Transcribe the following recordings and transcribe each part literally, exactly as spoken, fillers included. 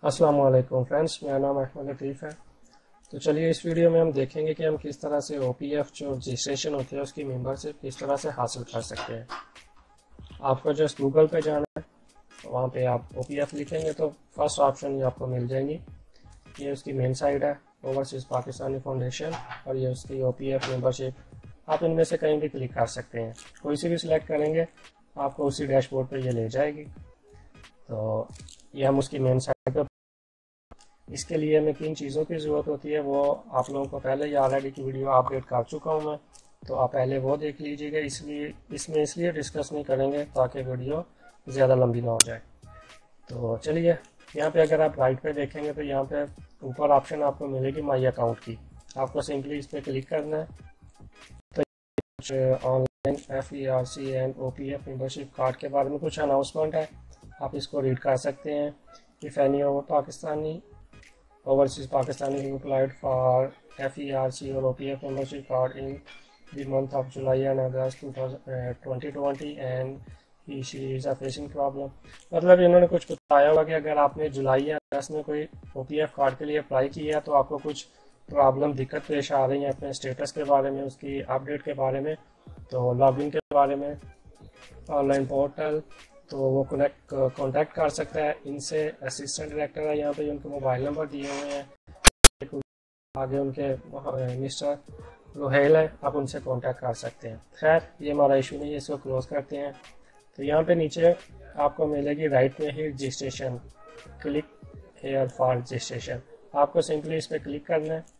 अस्सलाम वालेकुम फ्रेंड्स, मेरा नाम अहमद लतीफ़ है। तो चलिए इस वीडियो में हम देखेंगे कि हम किस तरह से ओ पी एफ जो रजिस्ट्रेशन होती है उसकी मेंबरशिप किस तरह से हासिल कर सकते हैं। आपको जस्ट गूगल पे जाना है, वहाँ पे आप ओ पी एफ लिखेंगे तो फर्स्ट ऑप्शन ये आपको मिल जाएंगी। ये उसकी मेन साइट है, ओवरसीज़ पाकिस्तानी फाउंडेशन, और ये उसकी ओ पी एफ मेंबरशिप। आप इनमें से कहीं भी क्लिक कर सकते हैं, कोई सी भी सिलेक्ट करेंगे आपको उसी डैशबोर्ड पे ये ले जाएगी। तो ये हम उसकी मेन साइट पे। इसके लिए हमें किन चीज़ों की ज़रूरत होती है वो आप लोगों को पहले ही ऑलरेडी की वीडियो अपडेट कर चुका हूँ मैं, तो आप पहले वो देख लीजिएगा। इसलिए इसमें इसलिए डिस्कस नहीं करेंगे ताकि वीडियो ज़्यादा लंबी ना हो जाए। तो चलिए यहाँ पे अगर आप राइट पे देखेंगे तो यहाँ पे ऊपर ऑप्शन आपको मिलेगी माई अकाउंट की। आपको सिंपली इस पर क्लिक करना है। तो online F E R C and O P F membership card के बारे में कुछ अनाउंसमेंट है, आप इसको रीड कर सकते हैं। If any over Pakistani Overseas Pakistani who applied for F E R C or O P F membership card in the month of July and August twenty twenty and he she is a facing problem। मतलब इन्होंने कुछ बताया हुआ कि अगर आपने जुलाई या अगस्त में कोई O P F कार्ड के लिए अप्लाई किया तो आपको कुछ प्रॉब्लम दिक्कत पेश आ रही है अपने स्टेटस के बारे में, उसकी अपडेट के बारे में, तो लॉगिन के बारे में, ऑनलाइन पोर्टल, तो वो कनेक्ट कांटेक्ट कर सकता है इनसे। असिस्टेंट डायरेक्टर है यहाँ पे, उनके मोबाइल नंबर दिए हुए हैं आगे, उनके मिस्टर रोहेल है, आप उनसे कांटेक्ट कर सकते हैं। खैर ये हमारा इशू नहीं है, इसको क्लोज करते हैं। तो यहाँ पे नीचे आपको मिलेगी राइट में ही registration, click here for registration. आपको सिंपली इस पर क्लिक करना है।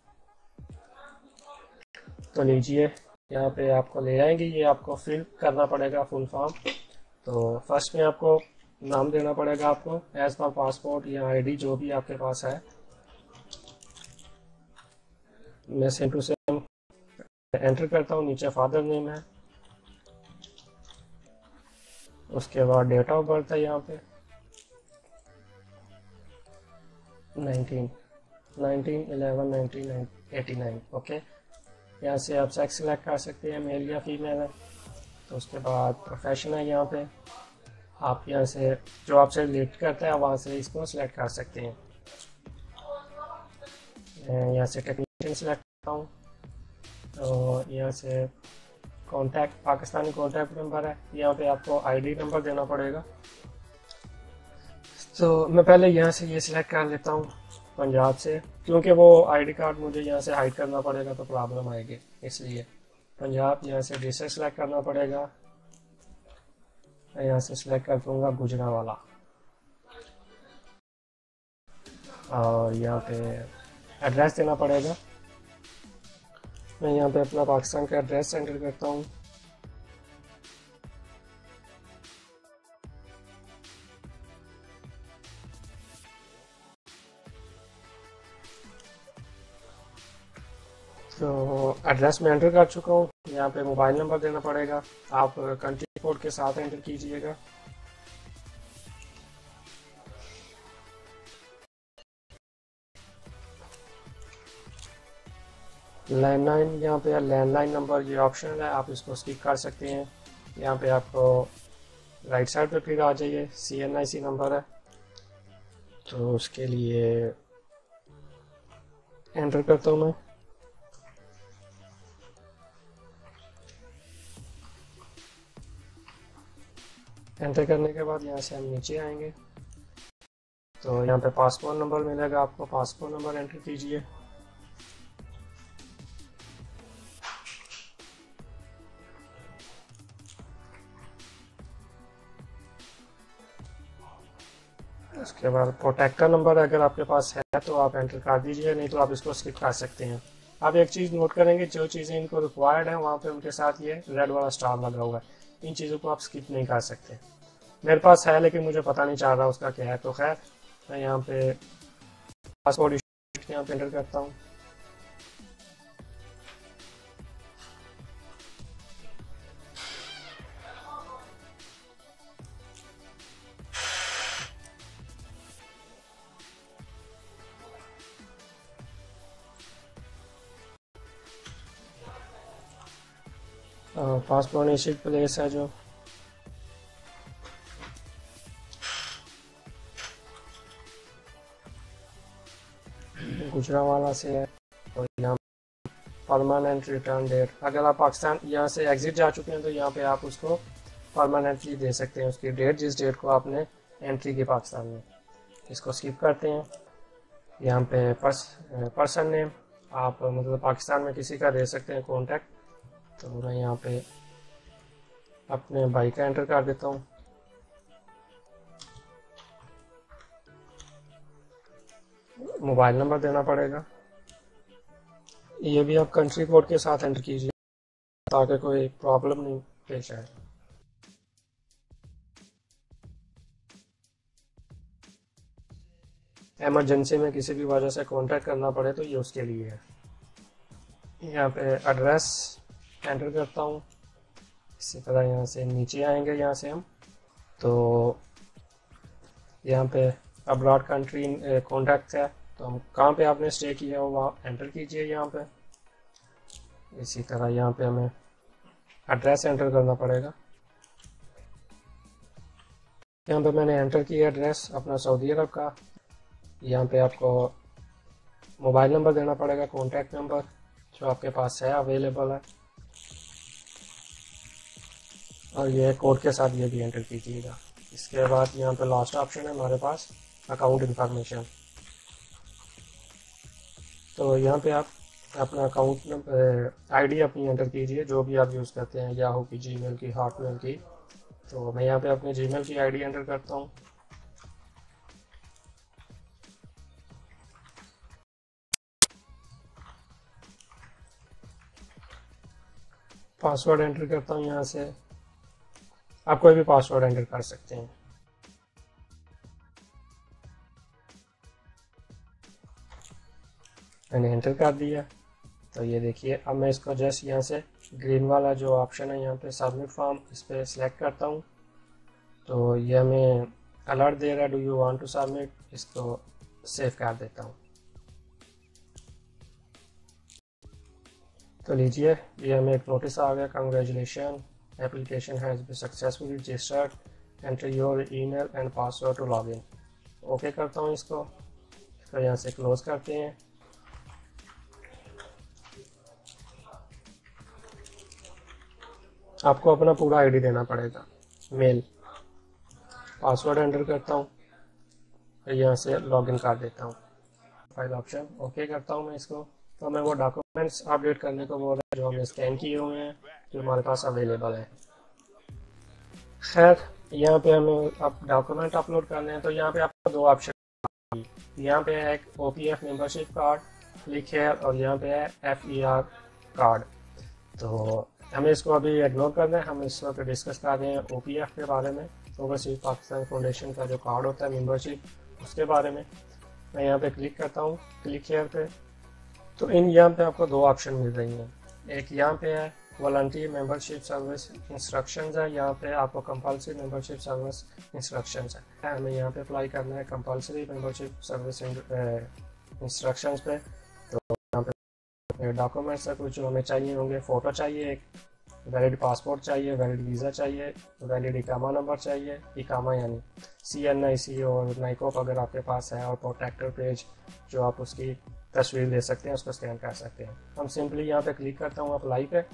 तो लीजिए यहाँ पे आपको ले आएंगे, ये आपको फिल करना पड़ेगा फुल फॉर्म। तो फर्स्ट में आपको नाम देना पड़ेगा आपको एज पर पासपोर्ट या आईडी जो भी आपके पास है। मैं सेम टू सेम एंटर करता हूँ, नीचे फादर नेम है, उसके बाद डेट ऑफ बर्थ है यहाँ पे nineteen nineteen eleven nineteen eighty nine. Okay, यहाँ से आप सेक्स सिलेक्ट कर सकते हैं, मेल या फीमेल है। तो उसके बाद प्रोफेशन है, यहाँ पे आप यहाँ से जो आपसे रिलेट करता है वहाँ से इसको सिलेक्ट कर सकते हैं। यहाँ से टेक्नीशियन सिलेक्ट करता हूँ, तो यहाँ से कॉन्टैक्ट पाकिस्तानी कॉन्टैक्ट नंबर है, यहाँ पे आपको आईडी नंबर देना पड़ेगा। तो मैं पहले यहाँ से ये सिलेक्ट कर लेता हूँ पंजाब से, क्योंकि वो आईडी कार्ड मुझे यहाँ से हाइड करना पड़ेगा तो प्रॉब्लम आएगी, इसलिए पंजाब। यहाँ से डिस्ट्रिक्ट सेलेक्ट करना पड़ेगा, मैं यहाँ से सिलेक्ट कर दूँगा गुजरांवाला, और यहाँ पे एड्रेस देना पड़ेगा। मैं यहाँ पे अपना पाकिस्तान का एड्रेस एंटर करता हूँ। तो एड्रेस में एंटर कर चुका हूँ। यहाँ पे मोबाइल नंबर देना पड़ेगा, आप कंट्री कोड के साथ एंटर कीजिएगा। लैंडलाइन, यहाँ पे लैंडलाइन नंबर ये ऑप्शनल है, आप इसको स्किप कर सकते हैं। यहाँ पे आपको राइट साइड पे फिर आ जाइए, सी एन आई सी नंबर है, तो उसके लिए एंटर करता हूँ मैं। एंटर करने के बाद यहाँ से हम नीचे आएंगे, तो यहाँ पे पासपोर्ट नंबर मिलेगा, आपको पासपोर्ट नंबर एंटर कीजिए। उसके बाद प्रोटेक्टर नंबर अगर आपके पास है तो आप एंटर कर दीजिए, नहीं तो आप इसको स्किप कर सकते हैं। आप एक चीज़ नोट करेंगे, जो चीज़ें इनको रिक्वायर्ड है वहाँ पे उनके साथ ये रेड वाला स्टार लगा हुआ है, इन चीज़ों को आप स्किप नहीं कर सकते। मेरे पास है लेकिन मुझे पता नहीं चल रहा उसका क्या है, तो खैर मैं यहाँ पे पासपोर्ट यहाँ पे एंटर करता हूँ। पासपोर्ट इश्यूड प्लेस है जो गुजरांवाला से है, तो यहाँ परमानेंट रिटर्न डेट, अगर आप पाकिस्तान यहाँ से एग्जिट जा चुके हैं तो यहाँ पे आप उसको परमानेंटली दे सकते हैं, उसकी डेट जिस डेट को आपने एंट्री की पाकिस्तान में। इसको स्किप करते हैं। यहाँ पे पर्स पर्सन नेम आप मतलब पाकिस्तान में किसी का दे सकते हैं कॉन्टैक्ट, तो मैं यहाँ पे अपने भाई का एंटर कर देता हूँ। मोबाइल नंबर देना पड़ेगा, ये भी आप कंट्री कोड के साथ एंटर कीजिए ताकि कोई प्रॉब्लम नहीं पेश आए। इमरजेंसी में किसी भी वजह से कांटेक्ट करना पड़े तो ये उसके लिए है। यहाँ पे एड्रेस एंटर करता हूँ। इसी तरह यहाँ से नीचे आएंगे, यहाँ से हम तो यहाँ पे अब्रॉड कंट्री कॉन्टैक्ट है, तो हम कहाँ पे आपने स्टे किया हो वहाँ एंटर कीजिए यहाँ पे। इसी तरह यहाँ पे हमें एड्रेस एंटर करना पड़ेगा। यहाँ पे मैंने एंटर किया एड्रेस अपना सऊदी अरब का। यहाँ पे आपको मोबाइल नंबर देना पड़ेगा, कॉन्टैक्ट नंबर जो आपके पास है अवेलेबल है, और ये कोड के साथ ये भी एंटर कीजिएगा। इसके बाद यहाँ पे लास्ट ऑप्शन है हमारे पास अकाउंट इंफॉर्मेशन, तो यहाँ पे आप अपना अकाउंट नंबर आईडी अपनी एंटर कीजिए जो भी आप यूज़ करते हैं, याहू की, जीमेल की, हॉटमेल की। तो मैं यहाँ पे अपने जीमेल की आईडी एंटर करता हूँ। पासवर्ड एंटर करता हूँ यहाँ से, आप कोई भी पासवर्ड एंटर कर सकते हैं। मैंने एंटर कर दिया, तो ये देखिए अब मैं इसको जस्ट यहाँ से ग्रीन वाला जो ऑप्शन है यहाँ पे सबमिट फॉर्म, इस पर सिलेक्ट करता हूँ। तो ये हमें अलर्ट दे रहा है, do you want to submit, इसको सेव कर देता हूँ। तो लीजिए ये हमें एक नोटिस आ गया, congratulation application has been successfully registered, enter your email and password to login. Okay करता हूँ इसको, तो यहाँ से क्लोज करते हैं। आपको अपना पूरा आईडी देना पड़ेगा, मेल, पासवर्ड एंटर करता हूँ, यहाँ से लॉगिन कर देता हूँ। फाइल ऑप्शन ओके करता हूँ मैं इसको। तो मैं वो डॉक्यूमेंट्स अपडेट करने को बोल रहा है जो हमने स्कैन किए हुए हैं, जो हमारे पास अवेलेबल है। खैर यहाँ पे हमें अब डॉक्यूमेंट अपलोड करने हैं, तो यहाँ पे आपको दो ऑप्शन, यहाँ पे है एक O P F membership card लिखे है और यहाँ पे है एफ ई आर कार्ड। तो हमें इसको अभी इग्नोर करना है, हम इस वक्त डिस्कस कर रहे हैं ओ पी एफ के बारे में, ओवरसीज पाकिस्तान फाउंडेशन का जो कार्ड होता है मेंबरशिप, उसके बारे में। मैं यहाँ पे क्लिक करता हूँ, क्लिक हेयर पे, तो इन यहाँ पे आपको दो ऑप्शन मिल रही हैं। एक यहाँ पे है वॉलंटियर मेंबरशिप सर्विस इंस्ट्रक्शंस है, यहाँ पे आपको कंपलसरी मेंबरशिप सर्विस इंस्ट्रक्शंस है, हमें यहाँ पे अप्लाई करना है कंपलसरी मेंबरशिप सर्विस इंस्ट्रक्शंस पे। तो यहाँ पे डॉक्यूमेंट्स है कुछ जो हमें चाहिए होंगे, फ़ोटो चाहिए, एक वैलिड पासपोर्ट चाहिए, वैलिड वीज़ा चाहिए, वैलिड इकामा नंबर चाहिए, इकामा यानी सी एन आई सी और नाइकोप अगर आपके पास है, और प्रोटेक्टर पेज जो आप उसकी तस्वीर ले सकते हैं, उसको स्कैन कर सकते हैं। हम सिंपली यहाँ पे क्लिक करता हूँ अप्लाई पे।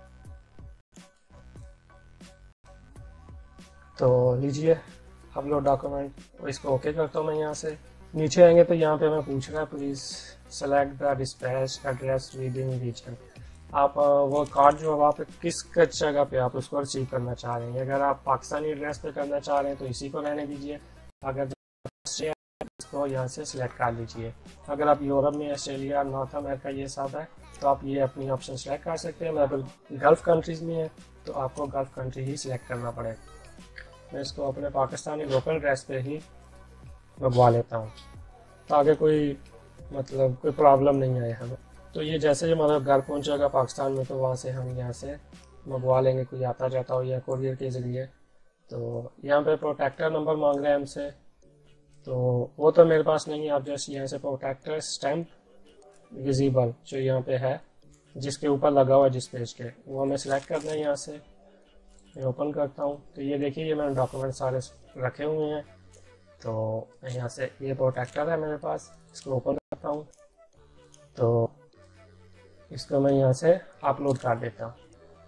तो लीजिए अपलोड डॉक्यूमेंट, इसको ओके करता हूँ मैं। यहाँ से नीचे आएंगे तो यहाँ पे हमें पूछ रहा है please select the dispatch address reading region. आप वो कार्ड जो है आप किस जगह पे आप उसको रिसीव करना चाह रहे हैं। अगर आप पाकिस्तानी एड्रेस पे करना चाह रहे हैं तो इसी को रहने दीजिए, अगर इसको यहाँ से सिलेक्ट कर लीजिए। अगर आप यूरोप में, ऑस्ट्रेलिया, नॉर्थ अमेरिका ये सब है तो आप ये अपनी ऑप्शन सेलेक्ट कर सकते हैं। अगर गल्फ़ कंट्रीज़ में है तो आपको गल्फ़ कंट्री ही सिलेक्ट करना पड़ेगा। मैं इसको अपने पाकिस्तानी लोकल एड्रेस पे ही मंगवा लेता हूँ ताकि कोई मतलब कोई प्रॉब्लम नहीं आए हमें। तो ये जैसे ही हमारा घर पहुँचेगा पाकिस्तान में तो वहाँ से हम यहाँ से मंगवा लेंगे, कोई आता जाता हो या कोरियर के ज़रिए। तो यहाँ पे प्रोटेक्टर नंबर मांग रहे हैं हमसे, तो वो तो मेरे पास नहीं है। आप जैसे यहाँ से प्रोटेक्टर स्टैम्प विजिबल जो यहाँ पे है जिसके ऊपर लगा हुआ है जिस पेज के, वो हमें सिलेक्ट करना है। यहाँ से मैं ओपन करता हूँ तो ये देखिए ये मैंने डॉक्यूमेंट सारे रखे हुए हैं। तो यहाँ से ये प्रोटेक्टर है मेरे पास, इसको ओपन करता हूँ। तो इसको मैं यहाँ से अपलोड कर देता हूँ।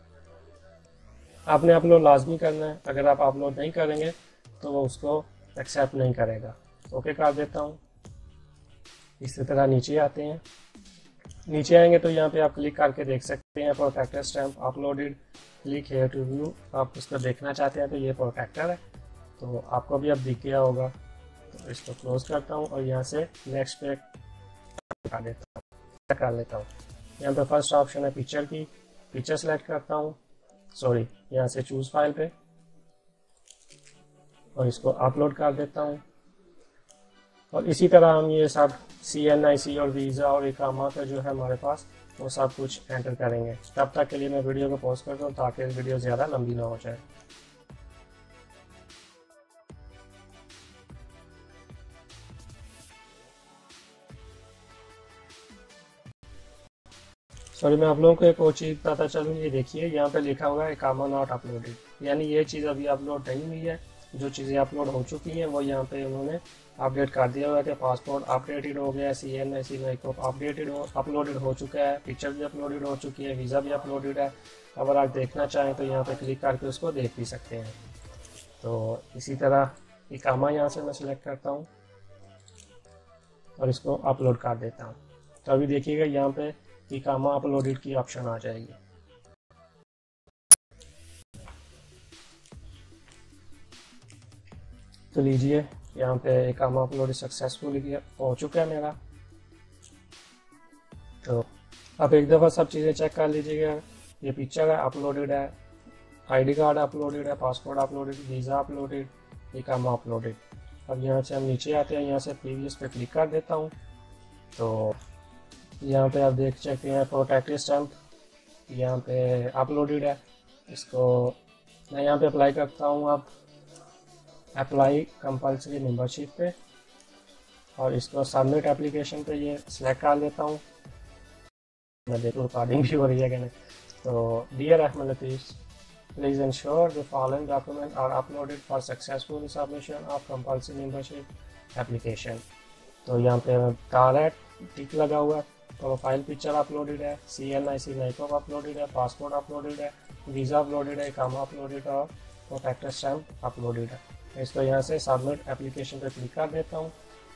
आपने अपलोड लाजमी करना है, अगर आप अपलोड नहीं करेंगे तो वो उसको एक्सेप्ट नहीं करेगा। ओके कर देता हूँ। इसी तरह नीचे आते हैं, नीचे आएंगे तो यहाँ पे आप क्लिक करके देख सकते हैं protector stamp uploaded, click here to view. आप उसको देखना चाहते हैं तो ये प्रोटेक्टर है, तो आपको भी अब दिख गया होगा। तो इसको क्लोज करता हूँ और यहाँ से नेक्स्ट पे कर देता हूँ कर लेता हूँ। यहाँ पे फर्स्ट ऑप्शन है पिक्चर की, पिक्चर सेलेक्ट करता हूँ, सॉरी यहाँ से चूज फाइल पे, और इसको अपलोड कर देता हूँ। और इसी तरह हम ये सब सी एन आई सी और वीज़ा और इकामा का जो है हमारे पास वो सब कुछ एंटर करेंगे। तब तक के लिए मैं वीडियो को पॉज करता हूँ ताकि वीडियो ज़्यादा लंबी ना हो जाए। सॉरी मैं आप लोगों को एक और चीज़ पता चलूँ, ये देखिए यहाँ पे लिखा हुआ है इकामा नॉट अपलोडेड, यानी ये चीज़ अभी अपलोड नहीं हुई है। जो चीज़ें अपलोड हो चुकी हैं वो यहाँ पे उन्होंने अपडेट कर दिया हुआ है कि पासपोर्ट अपडेटेड हो गया है, C N I C NICOP updated हो अपलोडेड हो चुका है, पिक्चर भी अपलोडेड हो चुकी है, वीज़ा भी अपलोडेड है। अगर आप देखना चाहें तो यहाँ पे क्लिक करके उसको देख भी सकते हैं। तो इसी तरह इकामा यहाँ से मैं सिलेक्ट करता हूँ और इसको अपलोड कर देता हूँ। तो अभी देखिएगा यहाँ पे इकामा अपलोडेड की ऑप्शन आ जाएगी। तो लीजिए यहाँ पे इकामा अपलोड सक्सेसफुल हो चुका है मेरा। तो आप एक दफ़ा सब चीज़ें चेक कर लीजिएगा। ये पिक्चर है अपलोडेड है, आईडी कार्ड अपलोडेड है, पासपोर्ट अपलोडेड, वीज़ा अपलोडेड, इकामा अपलोडेड। अब यहाँ से हम नीचे आते हैं, यहाँ से प्रीवियस पे क्लिक कर देता हूँ। तो यहाँ पे आप देख सकते हैं प्रोटेक्टेड स्टैम्प यहाँ पे अपलोडेड है। इसको मैं यहाँ पे अप्लाई करता हूँ, आप अप्लाई कंपल्सरी मेंबरशिप पे, और इसको सबमिट एप्लीकेशन पे ये सिलेक्ट कर लेता हूँ। मैं देखो रिकॉर्डिंग भी हो रही है कि नहीं। तो dear Ahmad Latif, please ensure the following document are uploaded for successful submission of compulsory membership application. तो यहाँ पे कार है, टिक लगा हुआ है, प्रोफाइल पिक्चर अपलोडेड है, C N I C NICOP uploaded है, पासपोर्ट अपलोडेड है, वीज़ा अपलोडेड है, इकामा अपलोडेड है और प्रोटेक्टर स्टैम्प अपलोडेड है। इसको यहाँ से सबमिट एप्लीकेशन पे क्लिक कर देता हूँ।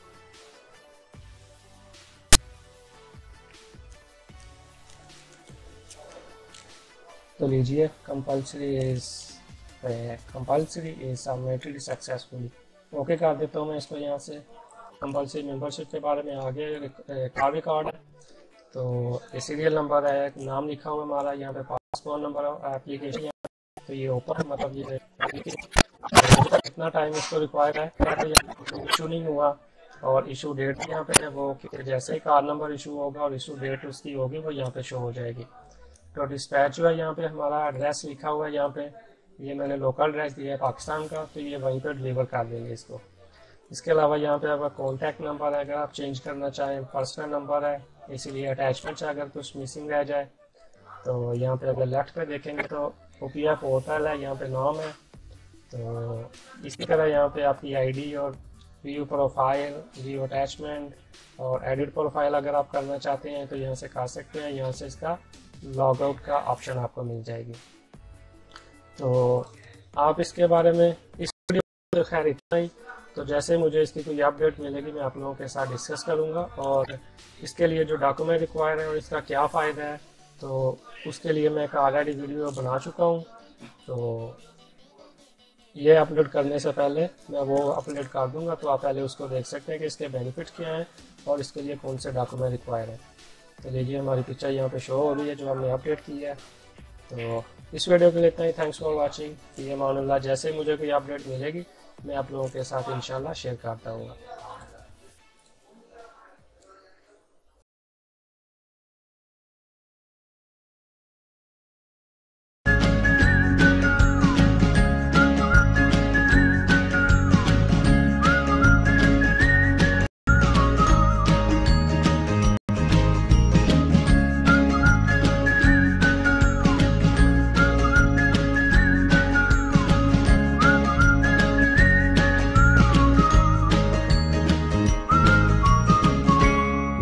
तो लीजिए compulsory is compulsory is submitted successfully. Okay कर देता हूँ मैं इसको। यहाँ से कंपल्सरी मेंबरशिप के बारे में आगे कार्ड कार्ड है, तो सीरियल नंबर है, नाम लिखा हुआ हमारा, यहाँ पे पासपोर्ट नंबर, एप्लीकेशन, तो ये ओपन मतलब ये कितना टाइम इसको रिक्वायर है, इशू नहीं हुआ, और इशू डेट यहाँ पे है वो जैसे ही कार्ड नंबर इशू होगा और इशू डेट उसकी होगी वो यहाँ पे शो हो जाएगी। तो डिस्पैच जो है यहाँ पे हमारा एड्रेस लिखा हुआ है, यहाँ पे ये मैंने लोकल एड्रेस दिया है पाकिस्तान का, तो ये वहीं पे डिलीवर कर देंगे इसको। इसके अलावा यहाँ पे आपका कॉन्टैक्ट नंबर है, अगर आप चेंज करना चाहें, पर्सनल नंबर है, इसीलिए अटैचमेंट से अगर कुछ मिसिंग रह जाए तो यहाँ पे अगर लेफ्ट पे देखेंगे तो ओ पी एफ पोर्टल है, यहाँ पे नाम है। तो इसी तरह यहाँ पे आपकी आईडी और व्यू प्रोफाइल, व्यू अटैचमेंट और एडिट प्रोफाइल अगर आप करना चाहते हैं तो यहाँ से कर सकते हैं। यहाँ से इसका लॉग आउट का ऑप्शन आपको मिल जाएगी। तो आप इसके बारे में इस वीडियो में खैर इतना ही। तो जैसे मुझे इसकी कोई अपडेट मिलेगी मैं आप लोगों के साथ डिस्कस करूँगा, और इसके लिए जो डॉक्यूमेंट रिक्वायर है और इसका क्या फ़ायदा है तो उसके लिए मैं एक ऑलरेडी वीडियो बना चुका हूँ। तो ये अपलोड करने से पहले मैं वो अपलोड कर दूंगा, तो आप पहले उसको देख सकते हैं कि इसके बेनिफिट क्या हैं और इसके लिए कौन से डॉक्यूमेंट रिक्वायर है। तो देखिए हमारी पिक्चर यहाँ पे शो हो रही है जो हमने अपडेट की है। तो इस वीडियो के लिए इतना ही। Thanks for watching. ये मानुल्लाह, जैसे मुझे कोई अपडेट मिलेगी मैं आप लोगों के साथ इंशाल्लाह शेयर करता हूँ।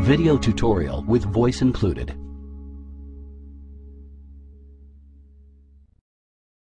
Video tutorial with voice included.